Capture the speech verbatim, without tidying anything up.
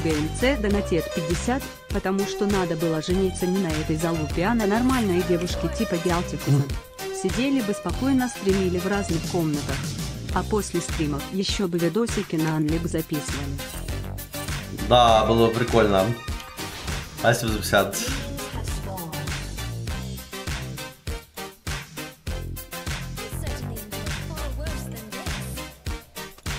ГМЦ донатит пятьдесят, потому что надо было жениться не на этой залупе, а на нормальной девушке типа Гялтикуса. Сидели бы спокойно, стримили в разных комнатах. А после стримов еще бы видосики на Анлик записывали. Да, было прикольно. А семьдесят.